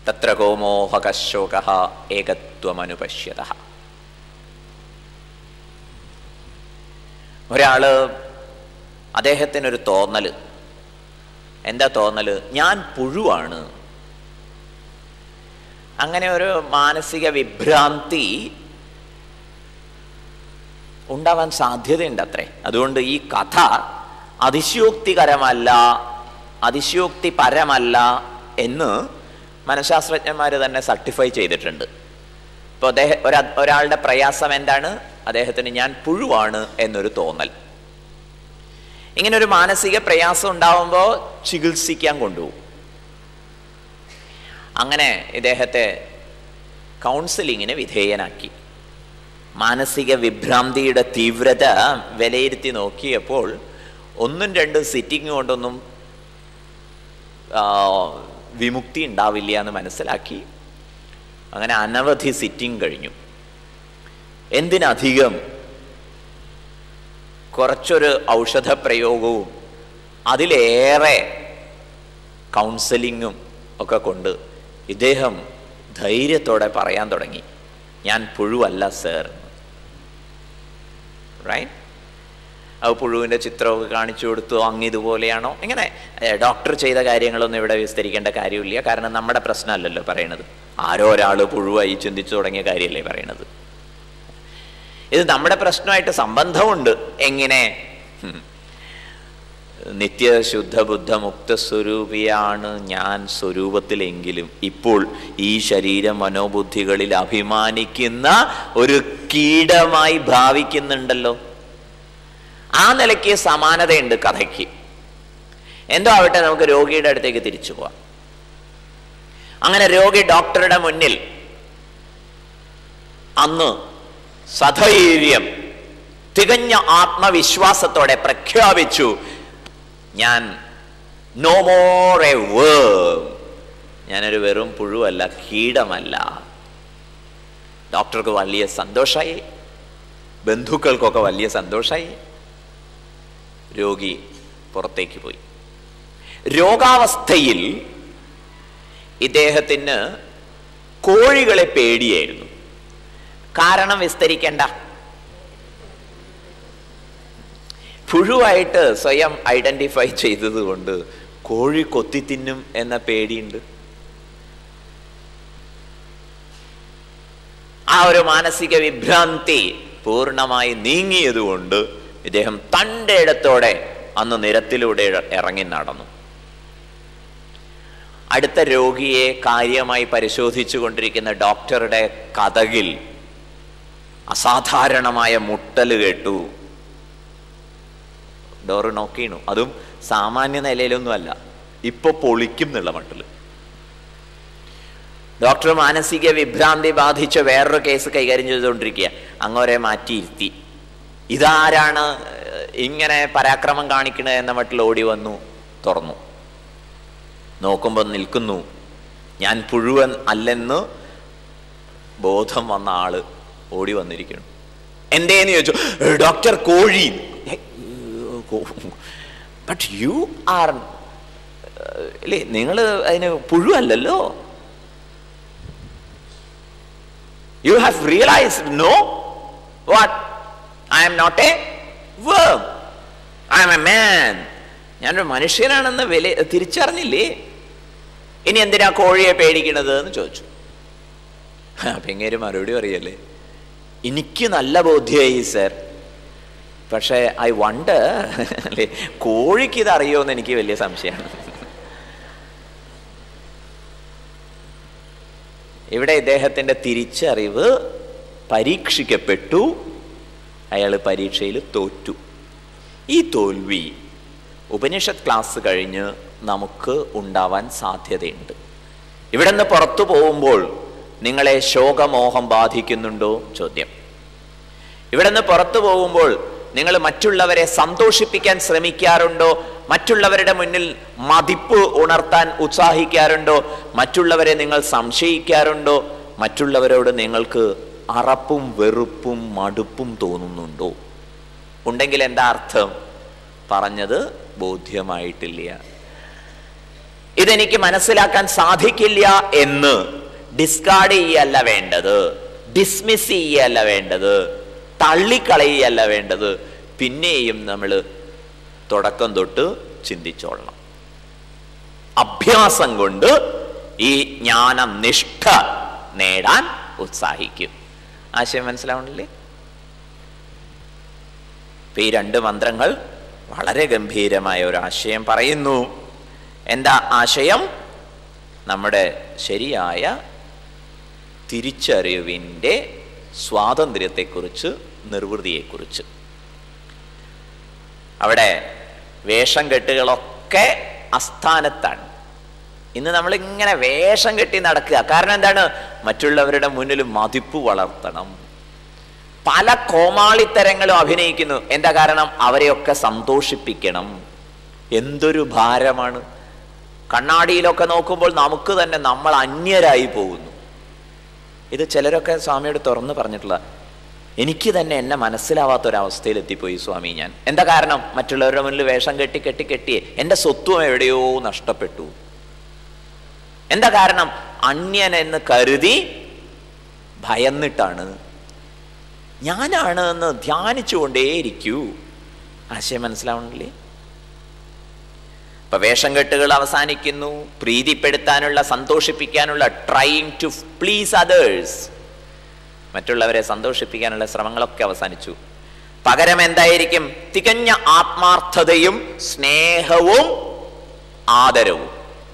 തത്ര കോമോഹകശോകഃ ഏകത്വമനുപശ്യതഃ. ഒരാള് അദ്ദേഹത്തിനൊരു തോന്നല്. എന്താ തോന്നല്? ഞാൻ പുഴുവാണ്. അങ്ങനെ ഒരു മാനസിക വിഭ്രാന്തി ഉണ്ടാവാൻ സാധ്യതയുണ്ട് അത്രേ. അതുകൊണ്ട് ഈ കഥ അതിശയോക്തികരമല്ല, അതിശയോക്തിപരമല്ല എന്ന് മനഃശാസ്ത്രജ്ഞന്മാർ തന്നെ സർട്ടിഫൈ ചെയ്തിട്ടുണ്ട്. ഇപ്പോൾ ഒരാളുടെ പ്രയാസം എന്താണ്? അദ്ദേഹത്തിന് ഞാൻ പുഴുവാണ് എന്നൊരു തോന്നൽ. ഇങ്ങനൊരു മാനസിക പ്രയാസം ഉണ്ടാവുമ്പോൾ ചികിത്സിക്കാൻ കൊണ്ടുപോകും. അങ്ങനെ ഇദ്ദേഹത്തെ കൗൺസിലിങ്ങിന് വിധേയനാക്കി. മാനസിക വിഭ്രാന്തിയുടെ തീവ്രത വിലയിരുത്തി നോക്കിയപ്പോൾ 1-2 സിറ്റിംഗ് കൊണ്ടൊന്നും വിമുക്തി ഉണ്ടാവില്ല എന്ന് മനസ്സിലാക്കി. അങ്ങനെ അനവധി സിറ്റിംഗ് കഴിഞ്ഞു. എന്തിനധികം കുറച്ചൊരു ഔഷധ പ്രയോഗവും അതിലേറെ കൗൺസിലിങ്ങും ഒക്കെ കൊണ്ട് ഇദ്ദേഹം ധൈര്യത്തോടെ പറയാൻ തുടങ്ങി, ഞാൻ പുഴുവല്ല സർ. റൈറ്റ്? അത് പുഴുവിൻ്റെ ചിത്രമൊക്കെ കാണിച്ചു കൊടുത്തു. ഇതുപോലെയാണോ? ഇങ്ങനെ ഡോക്ടർ ചെയ്ത കാര്യങ്ങളൊന്നും ഇവിടെ വിസ്തരിക്കേണ്ട കാര്യമില്ല. കാരണം നമ്മുടെ പ്രശ്നമല്ലല്ലോ പറയണത്. ആരോ ഒരാൾ പുഴുവായി ചിന്തിച്ചു തുടങ്ങിയ കാര്യമല്ലേ പറയണത്. ഇത് നമ്മുടെ പ്രശ്നമായിട്ട് സംബന്ധമുണ്ട്. എങ്ങനെ? നിത്യശുദ്ധ ബുദ്ധ മുക്ത സ്വരൂപിയാണ് ഞാൻ സ്വരൂപത്തിലെങ്കിലും ഇപ്പോൾ ഈ ശരീര മനോബുദ്ധികളിൽ അഭിമാനിക്കുന്ന ഒരു കീടമായി ഭാവിക്കുന്നുണ്ടല്ലോ. ആ നിലയ്ക്ക് സമാനതയുണ്ട് കഥയ്ക്ക്. എന്തോ ആവട്ടെ, നമുക്ക് രോഗിയുടെ അടുത്തേക്ക് തിരിച്ചു പോവാം. അങ്ങനെ രോഗി ഡോക്ടറുടെ മുന്നിൽ അന്ന് സധൈര്യം തികഞ്ഞ ആത്മവിശ്വാസത്തോടെ പ്രഖ്യാപിച്ചു, ഞാൻ നോ മോർ എ വേം, ഞാനൊരു വെറും പുഴുവല്ല, കീടമല്ല. ഡോക്ടർക്ക് വലിയ സന്തോഷമായി, ബന്ധുക്കൾക്കൊക്കെ വലിയ സന്തോഷമായി. രോഗി പുറത്തേക്ക് പോയി. രോഗാവസ്ഥയിൽ ഇദ്ദേഹത്തിന് കോഴികളെ പേടിയായിരുന്നു. കാരണം വിസ്തരിക്കേണ്ട. പുഴുവായിട്ട് സ്വയം ഐഡന്റിഫൈ ചെയ്തതുകൊണ്ട് കോഴി കൊത്തി തിന്നും എന്ന പേടിയുണ്ട്. ആ ഒരു മാനസിക വിഭ്രാന്തി പൂർണ്ണമായി നീങ്ങിയതുകൊണ്ട് ഇദ്ദേഹം തൻ്റെ ഇടത്തോടെ അന്ന് നിരത്തിലൂടെ ഇറങ്ങി നടന്നു. അടുത്ത രോഗിയെ കാര്യമായി പരിശോധിച്ചു കൊണ്ടിരിക്കുന്ന ഡോക്ടറുടെ കതകിൽ അസാധാരണമായ മുട്ടല് കേട്ടു. ഡോറ് നോക്കിണു. അതും സാമാന്യ നിലയിലൊന്നുമല്ല, ഇപ്പൊ പൊളിക്കും എന്നുള്ള മട്ടില്. ഡോക്ടർ മാനസിക വിഭ്രാന്തി ബാധിച്ച വേറൊരു കേസ് കൈകാര്യം ചെയ്തുകൊണ്ടിരിക്കുക. അങ്ങോരെ മാറ്റിയിരുത്തി. ഇതാരാണ് ഇങ്ങനെ പരാക്രമം കാണിക്കണത് എന്ന മട്ടിൽ ഓടി വന്നു, തുറന്നു നോക്കുമ്പോൾ നിൽക്കുന്നു. ഞാൻ പുഴുവൻ അല്ലെന്ന് ബോധം വന്ന ആള് ഓടി വന്നിരിക്കുന്നു. എന്തേന്ന് ചോദിച്ചു. ഡോക്ടർ, കോഴി. ബട്ട് യു ആർ അല്ലേ, നിങ്ങൾ അതിന് പുഴുവല്ലല്ലോ. You have realised no what I am not a worm, I am a man. ഞാനൊരു മനുഷ്യനാണെന്ന് തിരിച്ചറിഞ്ഞില്ലേ? ഇനി എന്തിനാ കോഴിയെ പേടിക്കണത് എന്ന് ചോദിച്ചു. അപ്പൊ ഇങ്ങേര് മറുപടി പറയല്ലേ, എനിക്ക് നല്ല ബോധ്യമായി സർ, പക്ഷെ ഐ വണ്ടർ അല്ലേ, കോഴിക്ക് ഇത് അറിയോന്ന് എനിക്ക് വലിയ സംശയമാണ്. ഇവിടെ ഇദ്ദേഹത്തിന്റെ തിരിച്ചറിവ് പരീക്ഷിക്കപ്പെട്ടു. അയാൾ പരീക്ഷയിൽ തോറ്റു. ഈ തോൽവി ഉപനിഷത്ത് ക്ലാസ് കഴിഞ്ഞ് നമുക്ക് ഉണ്ടാവാൻ സാധ്യതയുണ്ട്. ഇവിടെ നിന്ന് പുറത്തു പോകുമ്പോൾ നിങ്ങളെ ശോകമോഹം ബാധിക്കുന്നുണ്ടോ? ചോദ്യം. ഇവിടെ നിന്ന് പുറത്തു പോകുമ്പോൾ നിങ്ങൾ മറ്റുള്ളവരെ സന്തോഷിപ്പിക്കാൻ ശ്രമിക്കാറുണ്ടോ? മറ്റുള്ളവരുടെ മുന്നിൽ മതിപ്പ് ഉണർത്താൻ ഉത്സാഹിക്കാറുണ്ടോ? മറ്റുള്ളവരെ നിങ്ങൾ സംശയിക്കാറുണ്ടോ? മറ്റുള്ളവരോട് നിങ്ങൾക്ക് അറപ്പും വെറുപ്പും മടുപ്പും തോന്നുന്നുണ്ടോ? ഉണ്ടെങ്കിൽ എന്താ അർത്ഥം? പറഞ്ഞത് ബോധ്യമായിട്ടില്ല. ഇതെനിക്ക് മനസ്സിലാക്കാൻ സാധിക്കില്ല എന്ന് ഡിസ്കാർഡ് ചെയ്യല്ല വേണ്ടത്, ഡിസ്മിസ് ചെയ്യല്ല വേണ്ടത്, തള്ളിക്കളയല്ല വേണ്ടത്. പിന്നെയും നമ്മൾ തുടക്കം തൊട്ട് ചിന്തിച്ചോളണം. അഭ്യാസം കൊണ്ട് ഈ ജ്ഞാനനിഷ്ഠ നേടാൻ ഉത്സാഹിക്കും. ആശയം മനസ്സിലാവണില്ലേ? ഈ രണ്ട് മന്ത്രങ്ങൾ വളരെ ഗംഭീരമായ ഒരു ആശയം പറയുന്നു. എന്താ ആശയം? നമ്മുടെ ശരിയായ തിരിച്ചറിവിൻ്റെ സ്വാതന്ത്ര്യത്തെക്കുറിച്ച്, നിർവൃതിയെക്കുറിച്ച്. അവിടെ വേഷം കെട്ടുകളൊക്കെ അസ്ഥാനത്താണ്. ഇന്ന് നമ്മളിങ്ങനെ വേഷം കെട്ടി നടക്കുക. കാരണം എന്താണ്? മറ്റുള്ളവരുടെ മുന്നിൽ മതിപ്പ് വളർത്തണം. പല കോമാളിത്തരങ്ങളും അഭിനയിക്കുന്നു. എന്താ കാരണം? അവരെയൊക്കെ സന്തോഷിപ്പിക്കണം. എന്തൊരു ഭാരമാണ്! കണ്ണാടിയിലൊക്കെ നോക്കുമ്പോൾ നമുക്ക് തന്നെ നമ്മൾ അന്യരായി പോകുന്നു. ഇത് ചിലരൊക്കെ സ്വാമിയോട് തുറന്ന് പറഞ്ഞിട്ടുള്ള, എനിക്ക് തന്നെ എന്നെ മനസ്സിലാവാത്തൊരവസ്ഥയിൽ എത്തിപ്പോയി സ്വാമി ഞാൻ. എന്താ കാരണം? മറ്റുള്ളവരുടെ മുന്നിൽ വേഷം കെട്ടി എൻ്റെ സ്വത്വം എവിടെയോ നഷ്ടപ്പെട്ടു. എന്താ കാരണം? അന്യൻ എന്ന് കരുതി ഭയന്നിട്ടാണ്. ഞാനാണ് എന്ന് ധ്യാനിച്ചുകൊണ്ടേയിരിക്കൂ. ആശയം മനസ്സിലാവണില്ലേ? ഇപ്പൊ വേഷം കെട്ടുകൾ അവസാനിക്കുന്നു. പ്രീതിപ്പെടുത്താനുള്ള, സന്തോഷിപ്പിക്കാനുള്ള, ട്രൈയിങ് ടു പ്ലീസ് അതേഴ്സ്, മറ്റുള്ളവരെ സന്തോഷിപ്പിക്കാനുള്ള ശ്രമങ്ങളൊക്കെ അവസാനിച്ചു. പകരം എന്തായിരിക്കും? തികഞ്ഞ ആത്മാർത്ഥതയും സ്നേഹവും ആദരവും.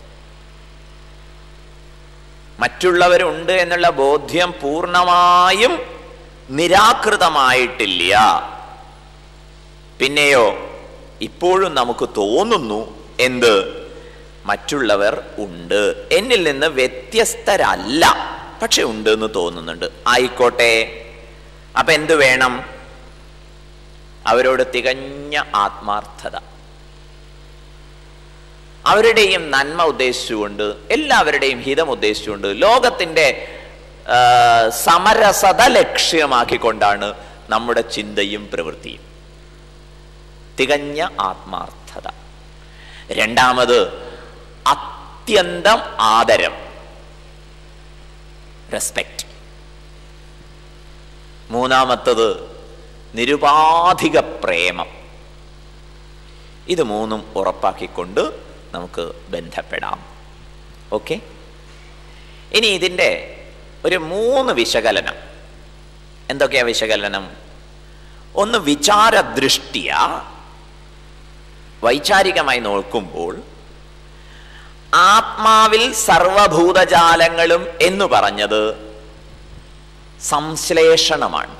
മറ്റുള്ളവരുണ്ട് എന്നുള്ള ബോധ്യം പൂർണ്ണമായും നിരാകൃതമായിട്ടില്ല. പിന്നെയോ ഇപ്പോഴും നമുക്ക് തോന്നുന്നു എന്ത്? മറ്റുള്ളവർ ഉണ്ട്, എന്നിൽ നിന്ന് വ്യത്യസ്തരല്ല, പക്ഷെ ഉണ്ട് എന്ന് തോന്നുന്നുണ്ട്. ആയിക്കോട്ടെ, അപ്പൊ എന്തു വേണം? അവരോട് തികഞ്ഞ ആത്മാർത്ഥത, അവരുടെയും നന്മ ഉദ്ദേശിച്ചുകൊണ്ട്, എല്ലാവരുടെയും ഹിതം ഉദ്ദേശിച്ചുകൊണ്ട്, ലോകത്തിൻ്റെ സമരസത ലക്ഷ്യമാക്കിക്കൊണ്ടാണ് നമ്മുടെ ചിന്തയും പ്രവൃത്തിയും. തികഞ്ഞ ആത്മാർത്ഥത. രണ്ടാമത് അത്യന്തം ആദരം, റെസ്പെക്റ്റ്. മൂന്നാമത്തത് നിരുപാധിക പ്രേമം. ഇത് മൂന്നും ഉറപ്പാക്കിക്കൊണ്ട് നമുക്ക് ബന്ധപ്പെടാം. ഓക്കെ, ഇനി ഇതിൻ്റെ ഒരു 3 വിശകലനം. എന്തൊക്കെയാ വിശകലനം? ഒന്ന്, വിചാരദൃഷ്ടിയ, വൈചാരികമായി നോക്കുമ്പോൾ ആത്മാവിൽ സർവഭൂതജാലങ്ങളും എന്ന് പറഞ്ഞത് സംശ്ലേഷണമാണ്.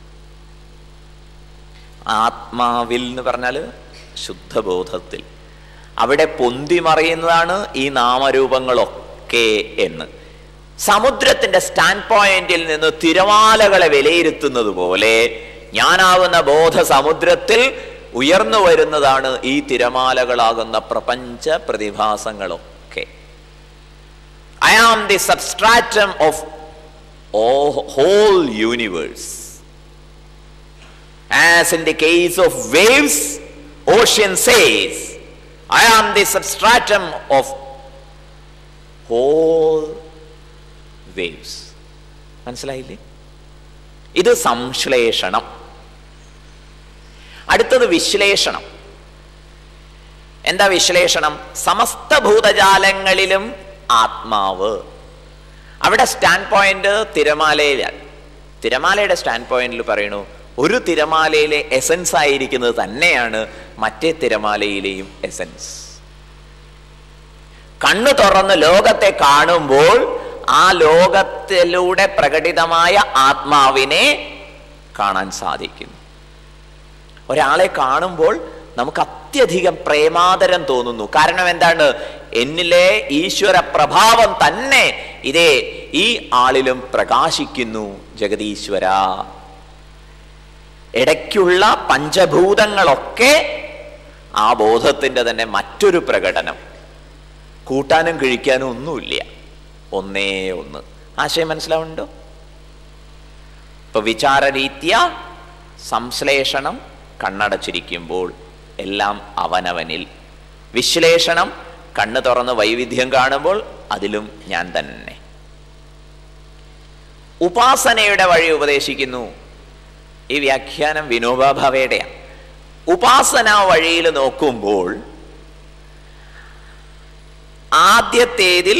ആത്മാവിൽ എന്ന് പറഞ്ഞാൽ ശുദ്ധബോധത്തിൽ, അവിടെ പൊന്തിമറിയുന്നതാണ് ഈ നാമരൂപങ്ങളൊക്കെ എന്ന്. സമുദ്രത്തിന്റെ സ്റ്റാൻഡ് പോയിന്റിൽ നിന്ന് തിരമാലകളെ വിലയിരുത്തുന്നത് പോലെ ഞാനാകുന്ന ബോധ സമുദ്രത്തിൽ ഉയർന്നു വരുന്നതാണ് ഈ തിരമാലകളാകുന്ന പ്രപഞ്ച പ്രതിഭാസങ്ങളൊക്കെ. I am the substratum of whole universe. As in the case of waves, ocean says, I am the substratum of whole waves. മനസ്സിലായില്ലേ? ഇത് സംശ്ലേഷണം. അടുത്തത് വിശ്ലേഷണം. എന്താ വിശ്ലേഷണം? സമസ്ത ഭൂതജാലങ്ങളിലും ആത്മാവ്. അവിടെ സ്റ്റാൻഡ് പോയിന്റ് തിരമാലയിലാണ്. തിരമാലയുടെ സ്റ്റാൻഡ് പോയിന്റിൽ പറയണു, ഒരു തിരമാലയിലെ എസൻസ് ആയിരിക്കുന്നത് തന്നെയാണ് മറ്റേ തിരമാലയിലെയും എസൻസ്. കണ്ണു തുറന്ന് ലോകത്തെ കാണുമ്പോൾ ആ ലോകത്തിലൂടെ പ്രകടിതമായ ആത്മാവിനെ കാണാൻ സാധിക്കുന്നു. ഒരാളെ കാണുമ്പോൾ നമുക്ക് അത്യധികം പ്രേമാദരം തോന്നുന്നു. കാരണം എന്താണ്? എന്നിലെ ഈശ്വര പ്രഭാവം തന്നെ ഇതേ ഈ ആളിലും പ്രകാശിക്കുന്നു. ജഗതീശ്വര, ഇടയ്ക്കുള്ള പഞ്ചഭൂതങ്ങളൊക്കെ ആ ബോധത്തിന്റെ തന്നെ മറ്റൊരു പ്രകടനം. കൂട്ടാനും കിഴിക്കാനും ഒന്നുമില്ല, ഒന്നേ ഒന്ന്. ആശയം മനസ്സിലാവുന്നുണ്ടോ? ഇപ്പൊ വിചാരരീത്യ കണ്ണടച്ചിരിക്കുമ്പോൾ എല്ലാം അവനവനിൽ. വിശ്ലേഷണം കണ്ണ് തുറന്ന് വൈവിധ്യം കാണുമ്പോൾ അതിലും ഞാൻ തന്നെ. ഉപാസനയുടെ വഴി ഉപദേശിക്കുന്നു. ഈ വ്യാഖ്യാനം വിനോബാ ഭാവേയുടെയാണ്. ഉപാസന വഴിയിൽ നോക്കുമ്പോൾ ആദ്യത്തേതിൽ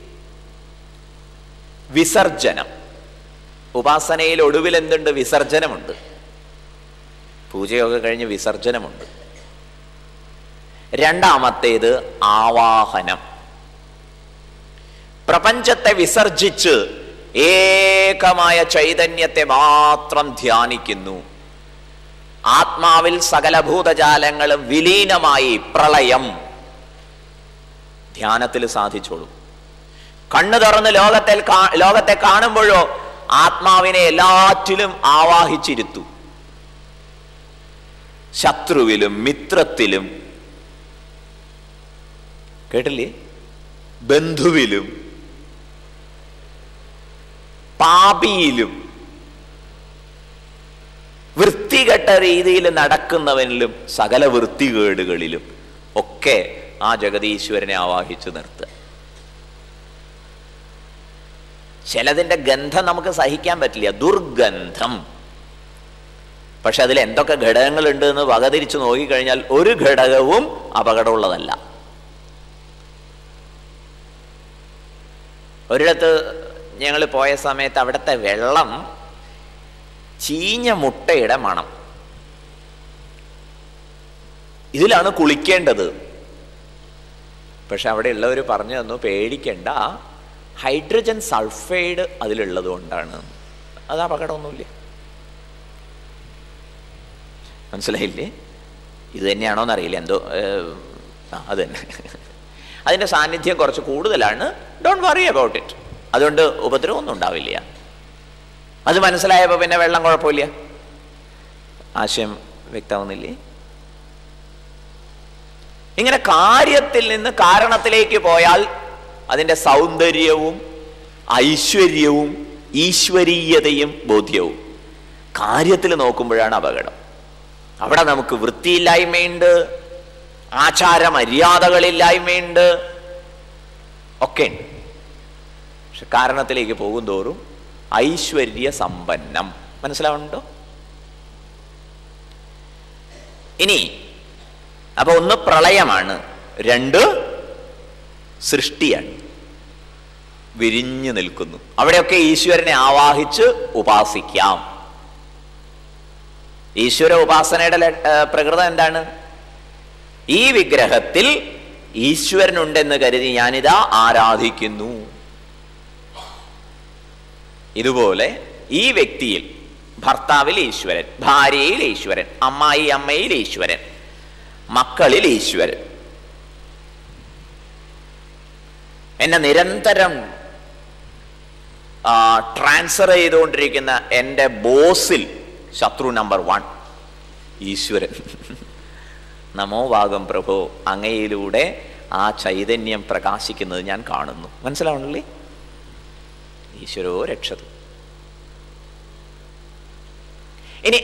വിസർജനം. ഉപാസനയിൽ ഒടുവിൽ എന്തുണ്ട്? വിസർജനമുണ്ട്. പൂജയൊക്കെ കഴിഞ്ഞ് വിസർജനമുണ്ട്. രണ്ടാമത്തേത് ആവാഹനം. പ്രപഞ്ചത്തെ വിസർജിച്ച് ഏകമായ ചൈതന്യത്തെ മാത്രം ധ്യാനിക്കുന്നു. ആത്മാവിൽ സകല ഭൂതജാലങ്ങളും വിലീനമായി പ്രളയം ധ്യാനത്തിൽ സാധിച്ചോളും. കണ്ണു തുറന്ന് ലോകത്തെ കാണുമ്പോഴോ ആത്മാവിനെ എല്ലാറ്റിലും ആവാഹിച്ചിരുത്തു. ശത്രുവിലും മിത്രത്തിലും, കേട്ടില്ലേ, ബന്ധുവിലും പാപിയിലും വൃത്തികെട്ട രീതിയിൽ നടക്കുന്നവനിലും സകല വൃത്തികേടുകളിലും ഒക്കെ ആ ജഗതീശ്വരനെ ആവാഹിച്ചു നിർത്തുക. ചിലതിൻ്റെ ഗന്ധം നമുക്ക് സഹിക്കാൻ പറ്റില്ല, ദുർഗന്ധം. പക്ഷെ അതിൽ എന്തൊക്കെ ഘടകങ്ങളുണ്ട് എന്ന് വകതിരിച്ച് നോക്കിക്കഴിഞ്ഞാൽ ഒരു ഘടകവും അപകടമുള്ളതല്ല. ഒരിടത്ത് ഞങ്ങൾ പോയ സമയത്ത് അവിടുത്തെ വെള്ളം ചീഞ്ഞ മുട്ടയുടെ മണം. ഇതിലാണ് കുളിക്കേണ്ടത്. പക്ഷെ അവിടെ ഉള്ളവർ പറഞ്ഞു തന്നു, പേടിക്കണ്ട, ഹൈഡ്രജൻ സൾഫൈഡ് അതിലുള്ളത് കൊണ്ടാണ്. അത് അപകടമൊന്നുമില്ല. മനസ്സിലായില്ലേ? ഇത് തന്നെയാണോന്നറിയില്ല, എന്തോ അത് തന്നെ. അതിൻ്റെ സാന്നിധ്യം കുറച്ച് കൂടുതലാണ്. Don't worry about it. അതുകൊണ്ട് ഉപദ്രവമൊന്നും ഉണ്ടാവില്ല. അത് മനസ്സിലായപ്പോൾ പിന്നെ വെള്ളം കുഴപ്പമില്ല. ആശയം വ്യക്തമാവുന്നില്ലേ? ഇങ്ങനെ കാര്യത്തിൽ നിന്ന് കാരണത്തിലേക്ക് പോയാൽ അതിൻ്റെ സൗന്ദര്യവും ഐശ്വര്യവും ഈശ്വരീയതയും ബോധ്യവും കാര്യത്തിൽ നോക്കുമ്പോഴാണ് അപകടം. അവിടെ നമുക്ക് വൃത്തിയില്ലായ്മയുണ്ട്, ആചാരമര്യാദകളില്ലായ്മയുണ്ട്, ഒക്കെ ഉണ്ട്. പക്ഷെ കാരണത്തിലേക്ക് പോകും തോറും ഐശ്വര്യ സമ്പന്നം. മനസ്സിലാവുന്നുണ്ടോ? ഇനി അപ്പൊ ഒന്ന് പ്രളയമാണ്, രണ്ട് സൃഷ്ടിയാണ്, വിരിഞ്ഞു നിൽക്കുന്നു. അവിടെയൊക്കെ ഈശ്വരനെ ആവാഹിച്ച് ഉപാസിക്കാം. ഈശ്വര ഉപാസനയുടെ പ്രകൃതം എന്താണ്? ഈ വിഗ്രഹത്തിൽ ഈശ്വരനുണ്ടെന്ന് കരുതി ഞാനിതാ ആരാധിക്കുന്നു. ഇതുപോലെ ഈ വ്യക്തിയിൽ, ഭർത്താവിൽ ഈശ്വരൻ, ഭാര്യയിൽ ഈശ്വരൻ, അമ്മയിൽ ഈശ്വരൻ, മക്കളിൽ ഈശ്വരൻ. എന്നെ നിരന്തരം ട്രാൻസ്ഫർ ചെയ്തുകൊണ്ടിരിക്കുന്ന എൻ്റെ ബോസിൽ ശത്രു നമ്പർ 1 ഈശ്വരൻ. നമോ വാഗം പ്രഭോ, അങ്ങയിലൂടെ ആ ചൈതന്യം പ്രകാശിക്കുന്നത് ഞാൻ കാണുന്നു. മനസ്സിലാവണല്ലേ? ഈശ്വരോ രക്ഷതു. ഇനി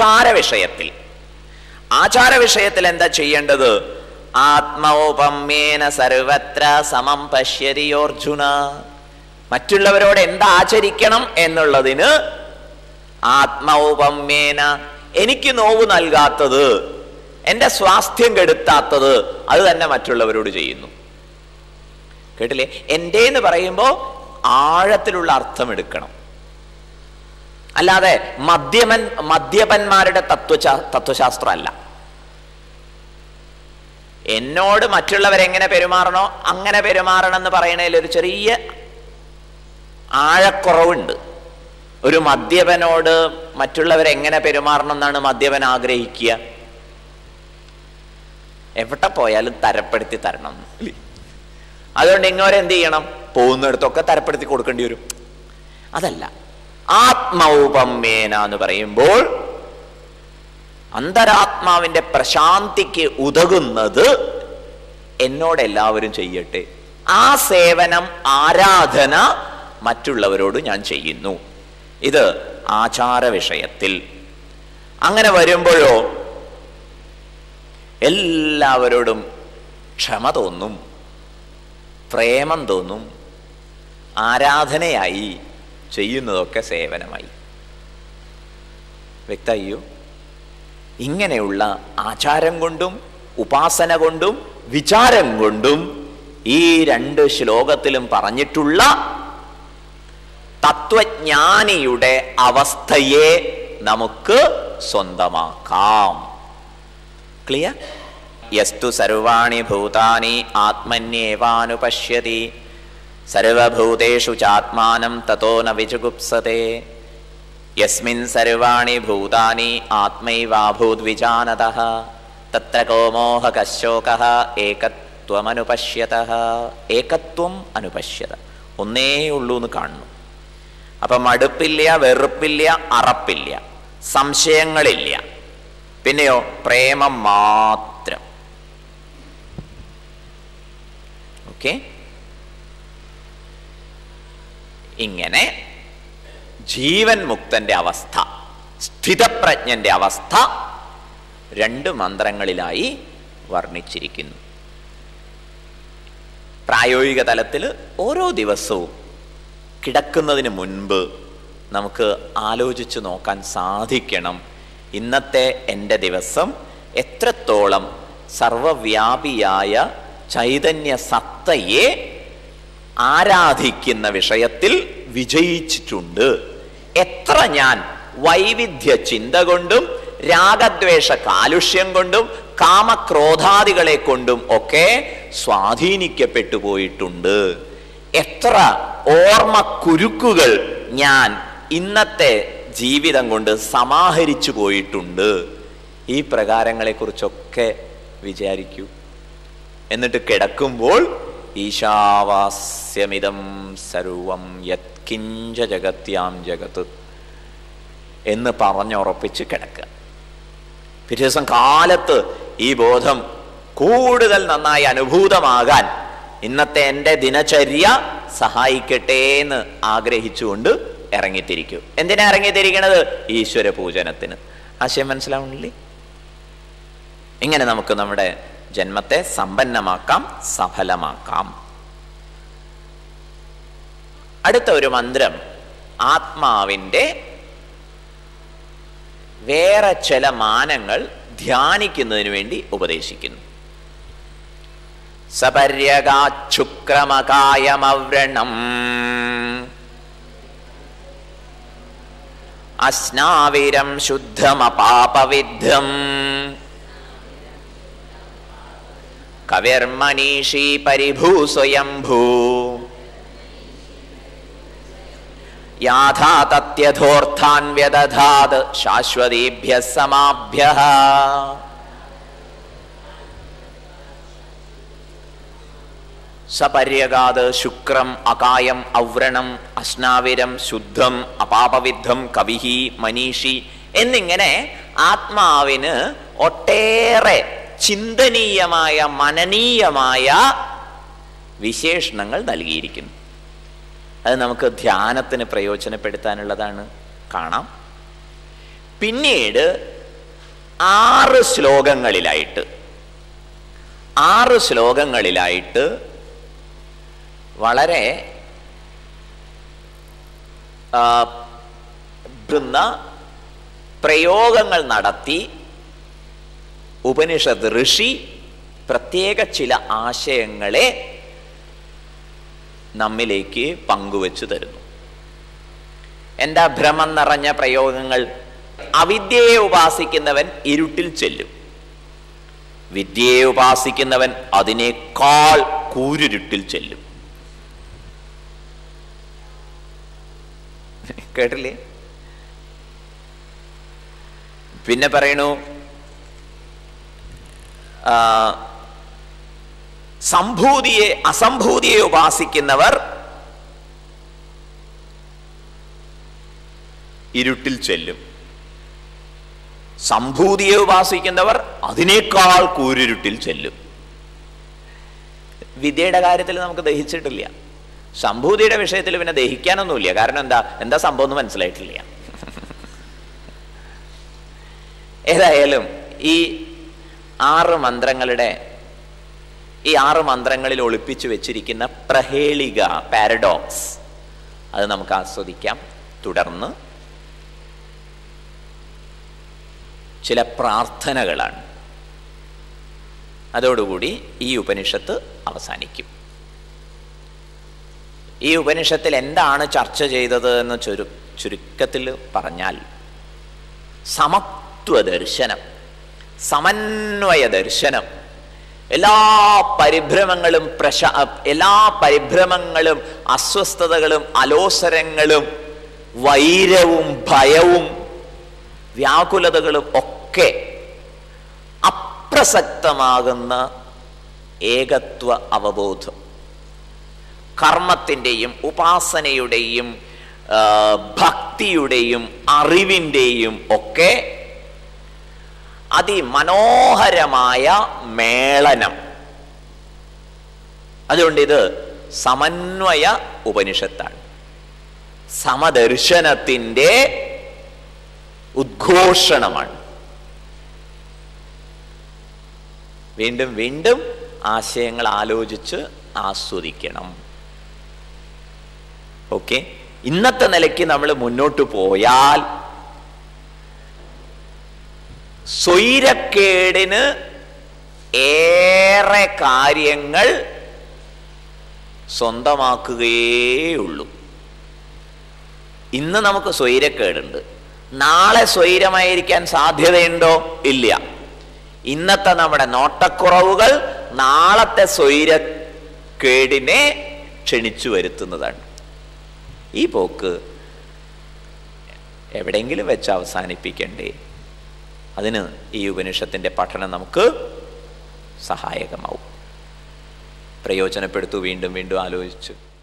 ആചാരവിഷയത്തിൽ എന്താ ചെയ്യേണ്ടത്? ആത്മോപമ്യേന സർവത്ര സമം പശ്യതിയോർജുന. മറ്റുള്ളവരോട് എന്താചരിക്കണം എന്നുള്ളതിന് ആത്മോപമ്യേന, എനിക്ക് നോവ് നൽകാത്തത്, എൻ്റെ സ്വാസ്ഥ്യം കെടുത്താത്തത്, അത് തന്നെ മറ്റുള്ളവരോട് ചെയ്യുന്നു. കേട്ടില്ലേ? എൻ്റെ എന്ന് പറയുമ്പോൾ ആഴത്തിലുള്ള അർത്ഥം എടുക്കണം. അല്ലാതെ മദ്യപന്മാരുടെ തത്വശാസ്ത്രമല്ല. എന്നോട് മറ്റുള്ളവരെങ്ങനെ പെരുമാറണോ അങ്ങനെ പെരുമാറണം എന്ന് പറയണതിൽ ഒരു ചെറിയ ആഴക്കുറവുണ്ട്. ഒരു മദ്യപനോട് മറ്റുള്ളവരെങ്ങനെ പെരുമാറണം എന്നാണ് മദ്യപൻ ആഗ്രഹിക്കുക? എവിടെ പോയാലും തരപ്പെടുത്തി തരണം. അതുകൊണ്ട് ഇങ്ങോരെന്ത് ചെയ്യണം? പോകുന്നിടത്തൊക്കെ തരപ്പെടുത്തി കൊടുക്കേണ്ടി വരും. അതല്ല. ആത്മൗപമ്യേന എന്ന് പറയുമ്പോൾ അന്തരാത്മാവിന്റെ പ്രശാന്തിക്ക് ഉതകുന്നത് എന്നോട് എല്ലാവരും ചെയ്യട്ടെ. ആ സേവനം, ആരാധന മറ്റുള്ളവരോട് ഞാൻ ചെയ്യുന്നു. ഇത് ആചാര വിഷയത്തിൽ. അങ്ങനെ വരുമ്പോഴോ എല്ലാവരോടും ക്ഷമ തോന്നും. പ്രേമം തോന്നും, ആരാധനയായി, ചെയ്യുന്നതൊക്കെ സേവനമായി. വ്യക്തമായോ? ഇങ്ങനെയുള്ള ആചാരം കൊണ്ടും ഉപാസന കൊണ്ടും വിചാരം കൊണ്ടും ഈ 2 ശ്ലോകത്തിലും പറഞ്ഞിട്ടുള്ള തത്വജ്ഞാനിയുടെ അവസ്ഥയെ നമുക്ക് സ്വന്തമാക്കാം. ക്ലിയർ? യസ്തു സർവാണി ഭൂതാനി ആത്മന്യേവാനുപശ്യതി സർവഭൂതേഷു ചാത്മാനം തതോ ന വിജുഗുപ്സതേ യസ്മിൻ സർവാണി ഭൂതാനി ആത്മൈവാഭൂദ്വിജാനതഃ തത്ര കോ മോഹഃ ശോകഃ ഏകത്വമനുപശ്യതഃ. ഏകത്വം അനുപശ്യത, ഒന്നേ ഉള്ളൂ എന്ന് കാണുന്നു. അപ്പം മടുപ്പില്ല, വെറുപ്പില്ല, അറപ്പില്ല, സംശയങ്ങളില്ല. പിന്നെയോ പ്രേമം മാത്രം. ഓക്കെ? ഇങ്ങനെ ജീവൻ മുക്തന്റെ അവസ്ഥ, സ്ഥിതപ്രജ്ഞന്റെ അവസ്ഥ 2 മന്ത്രങ്ങളിലായി വർണ്ണിച്ചിരിക്കുന്നു. പ്രായോഗിക തലത്തിൽ ഓരോ ദിവസവും കിടക്കുന്നതിന് മുൻപ് നമുക്ക് ആലോചിച്ച് നോക്കാൻ സാധിക്കണം, ഇന്നത്തെ എൻ്റെ ദിവസം എത്രത്തോളം സർവവ്യാപിയായ ചൈതന്യ സത്തയെ ആരാധിക്കുന്ന വിഷയത്തിൽ വിജയിച്ചിട്ടുണ്ട്, എത്ര ഞാൻ വൈവിധ്യ ചിന്ത കൊണ്ടും രാഗദ്വേഷ കാലുഷ്യം കൊണ്ടും കാമക്രോധാദികളെ കൊണ്ടും ഒക്കെ സ്വാധീനിക്കപ്പെട്ടു പോയിട്ടുണ്ട്, എത്ര ഓർമ്മ കുരുക്കുകൾ ഞാൻ ഇന്നത്തെ ജീവിതം കൊണ്ട് സമാഹരിച്ചു പോയിട്ടുണ്ട്. ഈ പ്രകാരങ്ങളെക്കുറിച്ചൊക്കെ വിചാരിക്കൂ. എന്നിട്ട് കിടക്കുമ്പോൾ ഈശാവാസ്യമിതം സർവം യത്കിഞ്ച ജഗത്യാം ജഗത്ത് എന്ന് പറഞ്ഞുറപ്പിച്ച് കിടക്കുക. പിറ്റേ ദിവസം കാലത്ത് ഈ ബോധം കൂടുതൽ നന്നായി അനുഭൂതമാകാൻ ഇന്നത്തെ എൻ്റെ ദിനചര്യ സഹായിക്കട്ടെ എന്ന് ആഗ്രഹിച്ചുകൊണ്ട് ഇറങ്ങിത്തിരിക്കൂ. എന്തിനാ ഇറങ്ങിത്തിരിക്കണത്? ഈശ്വര പൂജനത്തിന്. ആശയം മനസ്സിലാവുന്നില്ലേ? ഇങ്ങനെ നമുക്ക് നമ്മുടെ ജന്മത്തെ സമ്പന്നമാക്കാം, സഫലമാക്കാം. അടുത്ത ഒരു മന്ത്രം ആത്മാവിൻ്റെ വേറെ ചില മാനങ്ങൾ ധ്യാനിക്കുന്നതിന് വേണ്ടി ഉപദേശിക്കുന്നു. സപര്യഗാച്ഛുക്രമകായമവ്രണം അസ്നാവിരം ശുദ്ധമപാപവിദ്ധം കവിർമനീഷീ പരിഭൂസ്വയംഭൂ യാഥാ തത്യഥോർത്ഥാൻ വ്യദധാത് ശാശ്വതീഭ്യഃ സമാഭ്യഃ. സപര്യഗാത് ശുക്രം അകായം ഔവ്രണം അസ്നാവിരം ശുദ്ധം അപാപവിദ്ധം കവിഹി മനീഷി എന്നിങ്ങനെ ആത്മാവിന് ഒട്ടേറെ ചിന്തനീയമായ മനനീയമായ വിശേഷണങ്ങൾ നൽകിയിരിക്കുന്നു. അത് നമുക്ക് ധ്യാനത്തിന് പ്രയോജനപ്പെടുത്താനുള്ളതാണ്. കാണാം. പിന്നീട് 6 ശ്ലോകങ്ങളിലായിട്ട് വളരെ പ്രയോഗങ്ങൾ നടത്തി ഉപനിഷത്ത് ഋഷി പ്രത്യേക ചില ആശയങ്ങളെ നമ്മിലേക്ക് പങ്കുവച്ചു തരുന്നു. എന്താ ഭ്രമം നിറഞ്ഞ പ്രയോഗങ്ങൾ? അവിദ്യയെ ഉപാസിക്കുന്നവൻ ഇരുട്ടിൽ ചെല്ലും, വിദ്യയെ ഉപാസിക്കുന്നവൻ അതിനേക്കാൾ കൂരിരുട്ടിൽ ചെല്ലും. കേട്ടില്ലേ? പിന്നെ പറയണു അസംഭൂതിയെ ഉപാസിക്കുന്നവർ ഇരുട്ടിൽ ചെല്ലും, സംഭൂതിയെ ഉപാസിക്കുന്നവർ അതിനേക്കാൾ കൂരിരുട്ടിൽ ചെല്ലും. വിദ്യയുടെ കാര്യത്തിൽ നമുക്ക് ദഹിച്ചിട്ടില്ല, സംഭൂതിയുടെ വിഷയത്തിൽ പിന്നെ ദഹിക്കാനൊന്നുമില്ല. കാരണം എന്താ സംഭവം എന്ന് മനസ്സിലായിട്ടില്ല. ഏതായാലും ഈ 6 മന്ത്രങ്ങളുടെ ഈ 6 മന്ത്രങ്ങളിൽ ഒളിപ്പിച്ചു വെച്ചിരിക്കുന്ന പ്രഹേളിക, പാരഡോക്സ്, അത് നമുക്ക് ആസ്വദിക്കാം. തുടർന്ന് ചില പ്രാർത്ഥനകളാണ്. അതോടുകൂടി ഈ ഉപനിഷത്ത് അവസാനിക്കും. ഈ ഉപനിഷത്തിൽ എന്താണ് ചർച്ച ചെയ്തത് എന്ന് ചുരുക്കത്തിൽ പറഞ്ഞാൽ, സമത്വദർശനം, സമന്വയ ദർശനം, എല്ലാ പരിഭ്രമങ്ങളും അസ്വസ്ഥതകളും അലോസരങ്ങളും വൈരവും ഭയവും വ്യാകുലതകളും ഒക്കെ അപ്രസക്തമാകുന്ന ഏകത്വ അവബോധം, കർമ്മത്തിൻ്റെയും ഉപാസനയുടെയും ഭക്തിയുടെയും അറിവിൻ്റെയും ഒക്കെ അതിമനോഹരമായ മേളനം. അതുകൊണ്ട് ഇത് സമന്വയ ഉപനിഷത്താണ്, സമദർശനത്തിൻ്റെ ഉദ്ഘോഷണമാണ്. വീണ്ടും വീണ്ടും ആശയങ്ങൾ ആലോചിച്ച് ആസ്വദിക്കണം. ഓക്കെ, ഇന്നത്തെ നിലയ്ക്ക് നമ്മൾ മുന്നോട്ട് പോയാൽ സ്വൈരക്കേടിന് ഏറെ കാര്യങ്ങൾ സ്വന്തമാക്കുകയുള്ളൂ. ഇന്ന് നമുക്ക് സ്വൈരക്കേടുണ്ട്, നാളെ സ്വൈരമായിരിക്കാൻ സാധ്യതയുണ്ടോ? ഇല്ല. ഇന്നത്തെ നമ്മുടെ നോട്ടക്കുറവുകൾ നാളത്തെ സ്വൈരക്കേടിനെ ക്ഷണിച്ചു വരുത്തുന്നതാണ്. ഈ പോക്ക് എവിടെയെങ്കിലും വെച്ച് അവസാനിപ്പിക്കണ്ടേ? അതിന് ഈ ഉപനിഷത്തിൻ്റെ പഠനം നമുക്ക് സഹായകമാവും. പ്രയോജനപ്പെടുത്തു. വീണ്ടും വീണ്ടും ആലോചിച്ചു